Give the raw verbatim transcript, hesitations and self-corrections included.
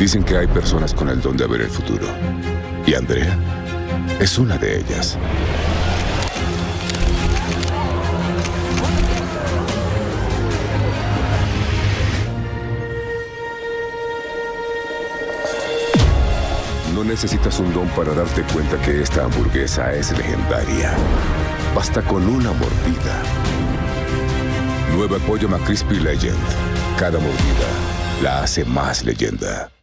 Dicen que hay personas con el don de ver el futuro. Y Andrea es una de ellas. No necesitas un don para darte cuenta que esta hamburguesa es legendaria. Basta con una mordida. Nueva Pollo McCrispy Legend. Cada mordida la hace más leyenda.